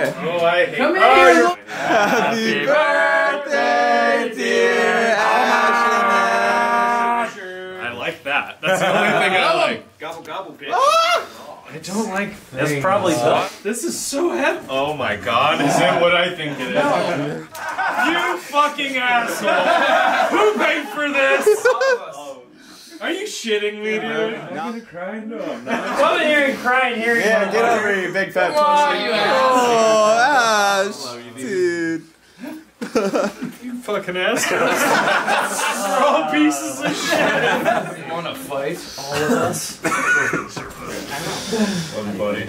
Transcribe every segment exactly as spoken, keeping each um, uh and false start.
Yeah. Oh, I hate Come oh, here! Happy birthday, dear Aeschliman. I like that. That's the only thing I like. Gobble gobble, bitch. I don't like things. That's probably the. This is so heavy. Oh my god, is it what I think it is? No. You fucking asshole! Who paid for this? Are you shitting me, dude? I'm gonna cry? No, I'm not. Come in here and cry and hear Yeah, you. get over here, you big fat on, you ass. Oh, Ash, dude. You fucking assholes. We're all pieces of shit. You wanna fight, all of us? One buddy.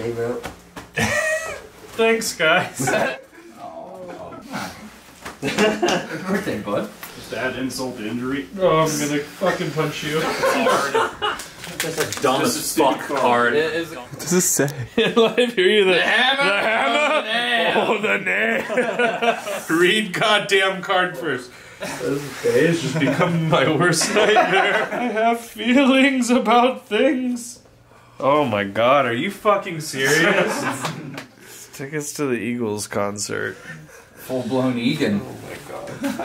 Thanks, guys. Oh, happy birthday, bud. Just add insult to injury. Oh, I'm gonna fucking punch you. That's a dumb as fuck card. What does this say? I hear you. The, The hammer. The hammer. Oh, the nail. Read goddamn card first. This day has just become my worst nightmare. I have feelings about things. Oh my god, are you fucking serious? Tickets to the Eagles concert. Full blown Egan. Oh my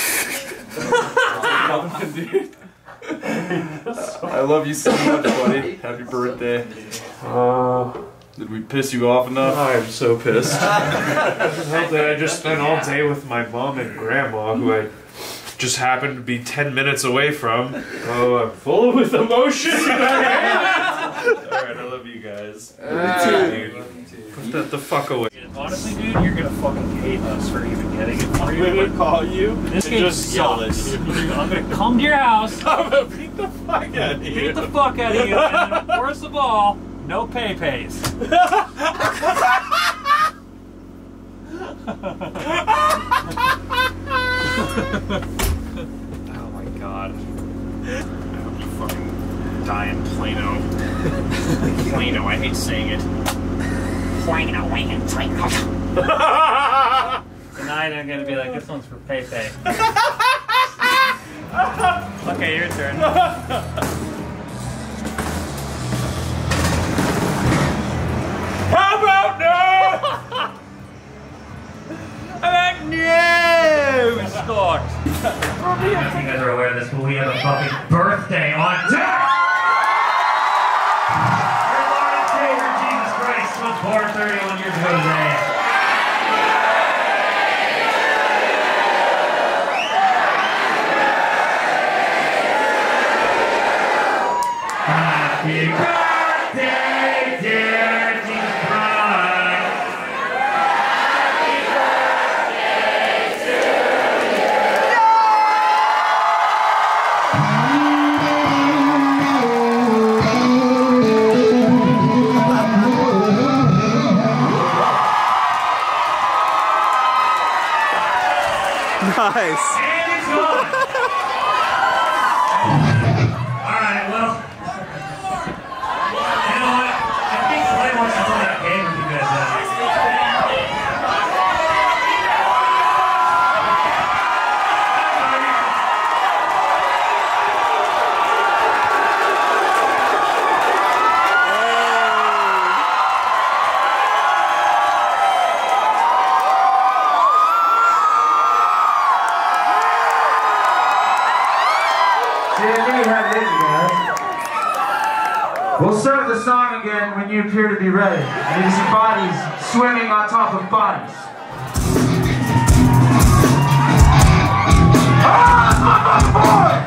god. Dude. I love you so much, buddy. Happy birthday. Uh, did we piss you off enough? I'm so pissed. I just spent all day with my mom and grandma, who I just happened to be ten minutes away from. Oh, I'm full with emotion. Alright, I love you guys. Uh, Dude. Put that the fuck away. Honestly, dude, you're gonna fucking hate us for even getting it for I'm you. gonna call you This and game just yell at sucks. you. I'm gonna come to your house, I'm gonna beat the fuck out of you. beat the fuck out of you, and then, worst of all, no pay pays. Oh my god. I hope you fucking die in Plano. Plano, I hate saying it. Plano, Plano, Plano. Tonight I'm gonna be like, this one's for Pay Pay. Okay, your turn. How about no? I'm like, no! We scored. I don't know if you guys are aware of this, but we have a fucking birthday on deck! Our Lord and Savior Jesus Christ was born thirty-one years ago today. Happy birthday, dear Jesus Christ! Happy birthday to you! Nice. And it's on! Alright, well. You know what? I think Clay wants to play that game with you guys now. We'll start the song again when you appear to be ready. I need to see bodies swimming on top of bodies. Ah, my boy!